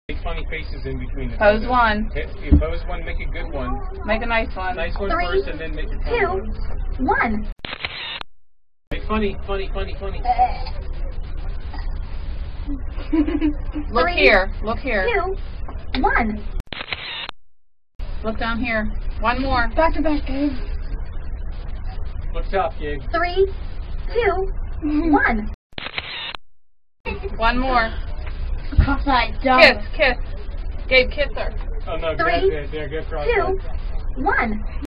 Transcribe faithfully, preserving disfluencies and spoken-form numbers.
Make funny faces in between the Pose two. one. Okay, you pose one, make a good one. Make a nice one. Nice one Three, first, and then make a funny two, one. one. Make funny, funny, funny, funny. Look Three, here. Look here. Two, one. Look down here. One more. Back to back, Gabe. What's up, Gabe? Three, two, one. One more. Cross-eyed dog. Kiss, kiss. Gabe, kiss her. Oh no, Three, good, good, good, good cross. Two, one.